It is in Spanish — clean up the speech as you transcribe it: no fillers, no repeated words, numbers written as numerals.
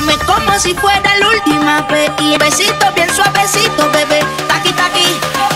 Dame como si fuera la última vez. Y besito bien suavecito, bebé. Taqui, taqui.